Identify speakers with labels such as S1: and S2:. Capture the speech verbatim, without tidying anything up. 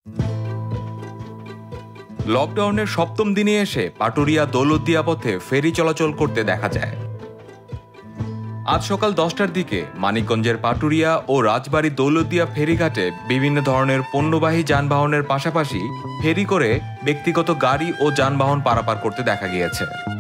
S1: লকডাউনের সপ্তম দিনে এসে পাটুরিয়া দৌলতদিয়া পথে ফেরি চলাচল করতে দেখা যায়। আজ সকাল দশটার দিকে মানিকগঞ্জের পাটুরিয়া ও রাজবাড়ী দৌলতদিয়া ফেরিঘাটে বিভিন্ন ধরনের পণ্যবাহী যানবাহনের পাশাপাশি ফেরি করে ব্যক্তিগত গাড়ি ও যানবাহন পারাপার করতে দেখা গিয়েছে।